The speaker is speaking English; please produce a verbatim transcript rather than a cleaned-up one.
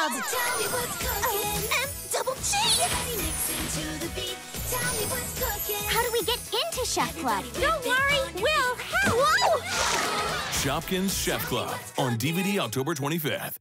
called Tell Me What's Cooking. M double G. How do we get into Chef Club? Don't worry, we'll help. Whoa! Shopkins Chef Club on D V D October twenty-fifth.